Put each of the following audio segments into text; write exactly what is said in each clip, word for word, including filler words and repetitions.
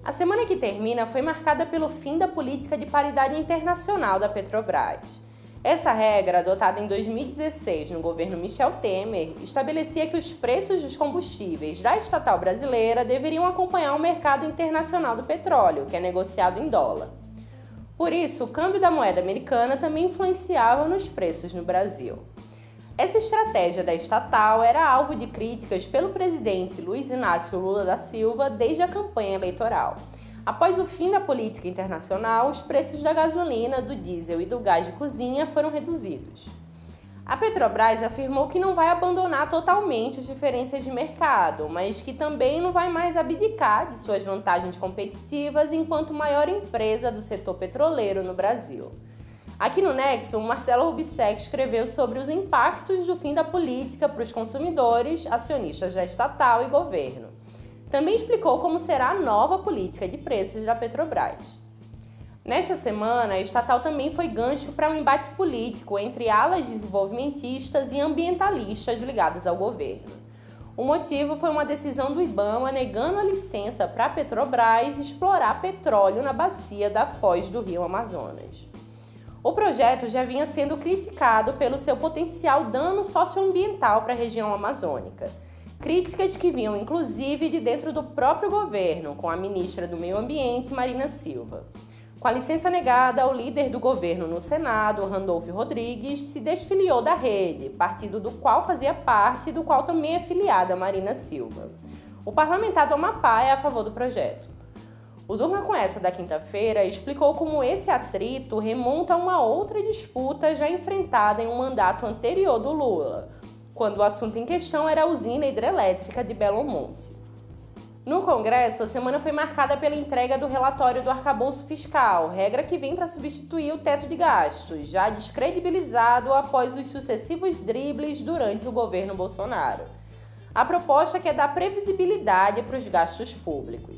A semana que termina foi marcada pelo fim da política de paridade internacional da Petrobras. Essa regra, adotada em dois mil e dezesseis no governo Michel Temer, estabelecia que os preços dos combustíveis da estatal brasileira deveriam acompanhar o mercado internacional do petróleo, que é negociado em dólar. Por isso, o câmbio da moeda americana também influenciava nos preços no Brasil. Essa estratégia da estatal era alvo de críticas pelo presidente Luiz Inácio Lula da Silva desde a campanha eleitoral. Após o fim da política internacional, os preços da gasolina, do diesel e do gás de cozinha foram reduzidos. A Petrobras afirmou que não vai abandonar totalmente as diferenças de mercado, mas que também não vai mais abdicar de suas vantagens competitivas enquanto maior empresa do setor petroleiro no Brasil. Aqui no Nexo, o Marcelo Rubissec escreveu sobre os impactos do fim da política para os consumidores, acionistas da estatal e governo. Também explicou como será a nova política de preços da Petrobras. Nesta semana, a estatal também foi gancho para um embate político entre alas desenvolvimentistas e ambientalistas ligadas ao governo. O motivo foi uma decisão do IBAMA negando a licença para a Petrobras explorar petróleo na bacia da foz do Rio Amazonas. O projeto já vinha sendo criticado pelo seu potencial dano socioambiental para a região amazônica. Críticas que vinham inclusive de dentro do próprio governo, com a ministra do Meio Ambiente, Marina Silva. Com a licença negada, o líder do governo no Senado, Randolfo Rodrigues, se desfiliou da Rede, partido do qual fazia parte e do qual também é filiada a Marina Silva. O parlamentar do Amapá é a favor do projeto. O Durma com Essa da quinta-feira explicou como esse atrito remonta a uma outra disputa já enfrentada em um mandato anterior do Lula, quando o assunto em questão era a usina hidrelétrica de Belo Monte. No Congresso, a semana foi marcada pela entrega do relatório do arcabouço fiscal, regra que vem para substituir o teto de gastos, já descredibilizado após os sucessivos dribles durante o governo Bolsonaro. A proposta quer dar previsibilidade para os gastos públicos.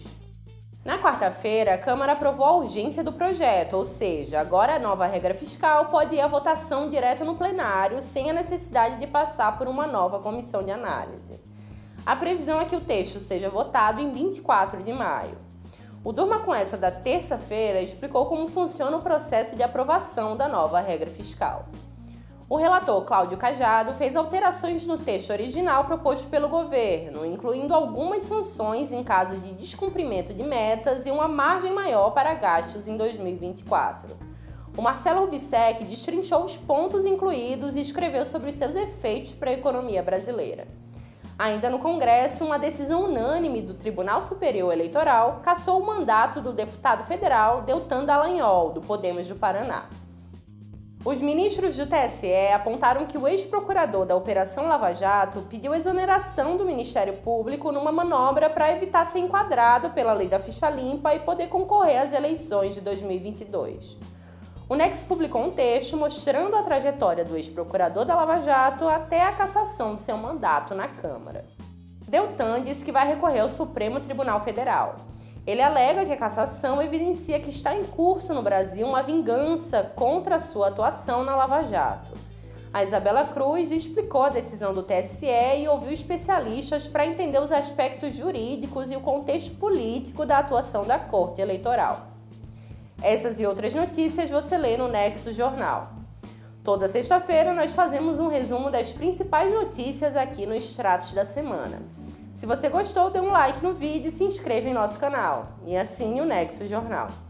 Na quarta-feira, a Câmara aprovou a urgência do projeto, ou seja, agora a nova regra fiscal pode ir à votação direto no plenário, sem a necessidade de passar por uma nova comissão de análise. A previsão é que o texto seja votado em vinte e quatro de maio. O Durma com Essa da terça-feira explicou como funciona o processo de aprovação da nova regra fiscal. O relator Cláudio Cajado fez alterações no texto original proposto pelo governo, incluindo algumas sanções em caso de descumprimento de metas e uma margem maior para gastos em dois mil e vinte e quatro. O Marcelo Rubissec destrinchou os pontos incluídos e escreveu sobre os seus efeitos para a economia brasileira. Ainda no Congresso, uma decisão unânime do Tribunal Superior Eleitoral cassou o mandato do deputado federal Deltan Dallagnol, do Podemos do Paraná. Os ministros do T S E apontaram que o ex-procurador da Operação Lava Jato pediu exoneração do Ministério Público numa manobra para evitar ser enquadrado pela lei da ficha limpa e poder concorrer às eleições de dois mil e vinte e dois. O Nexo publicou um texto mostrando a trajetória do ex-procurador da Lava Jato até a cassação do seu mandato na Câmara. Deltan disse que vai recorrer ao Supremo Tribunal Federal. Ele alega que a cassação evidencia que está em curso no Brasil uma vingança contra a sua atuação na Lava Jato. A Isabela Cruz explicou a decisão do T S E e ouviu especialistas para entender os aspectos jurídicos e o contexto político da atuação da Corte Eleitoral. Essas e outras notícias você lê no Nexo Jornal. Toda sexta-feira nós fazemos um resumo das principais notícias aqui no Extratos da Semana. Se você gostou, dê um like no vídeo e se inscreva em nosso canal. E assine o Nexo Jornal.